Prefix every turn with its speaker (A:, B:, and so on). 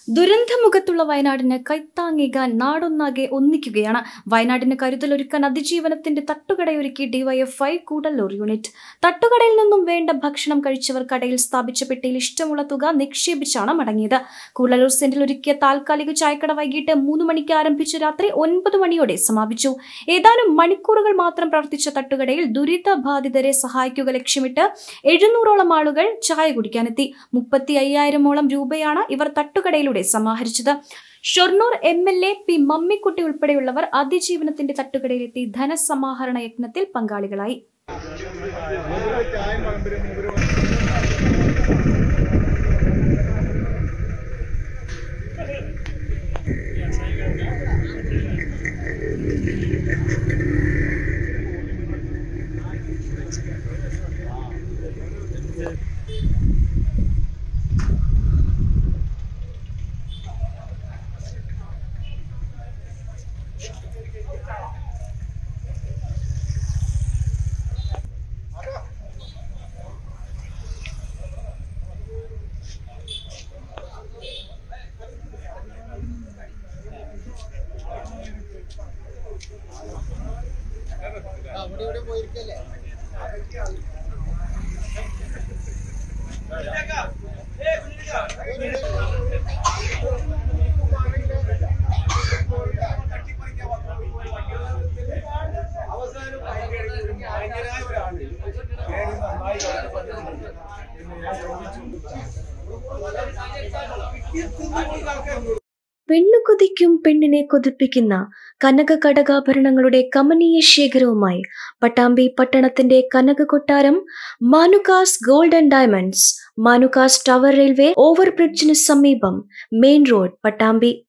A: ദുരന്തമുഖത്തുള്ള വയനാടിന് കൈത്താങ്ങേകാൻ നാടൊന്നാകെ ഒന്നിക്കുകയാണ്. വയനാടിന് കരുതലൊരുക്കാൻ അതിജീവനത്തിന്റെ തട്ടുകടയൊരുക്കി ഡിവൈഎഫ്ഐ കൂടല്ലൂർ യൂണിറ്റ്. തട്ടുകടയിൽ നിന്നും വേണ്ട ഭക്ഷണം കഴിച്ചവർ കടയിൽ സ്ഥാപിച്ച പെട്ടിയിൽ ഇഷ്ടമുള്ള തുക നിക്ഷേപിച്ചാണ് മടങ്ങിയത്. കൂടല്ലൂർ സെന്റിൽ ഒരുക്കിയ താൽക്കാലിക ചായക്കട വൈകിട്ട് 3 മണിക്ക് ആരംഭിച്ച് രാത്രി 9 മണിയോടെ സമാപിച്ചു. ഏതാനും മണിക്കൂറുകൾ മാത്രം പ്രവർത്തിച്ച തട്ടുകടയിൽ ദുരിതബാധിതരെ സഹായിക്കുക ലക്ഷ്യമിട്ട് 700ഓളം ആളുകൾ ചായ കുടിക്കാനെത്തി. 35,000ഓളം രൂപയാണ് ഇവർ തട്ടുകടയിൽ സമാഹരിച്ചത്. ഷൊർണൂർ MLA പി മമ്മിക്കുട്ടി ഉൾപ്പെടെയുള്ളവർ അതിജീവനത്തിന്റെ തട്ടുകടയിലെത്തി ധനസമാഹരണ യജ്ഞത്തിൽ പങ്കാളികളായി. പെണ്ണു കൊതിക്കും പെണ്ണിനെ കൊതിപ്പിക്കുന്ന കനക കടകാഭരണങ്ങളുടെ കമനീയ ശേഖരവുമായി പട്ടാമ്പി പട്ടണത്തിന്റെ കനക കൊട്ടാരം Manukas gold and diamonds, Manukas tower railway ഓവർബ്രിഡ്ജിന് സമീപം, മെയിൻ റോഡ്, പട്ടാമ്പി.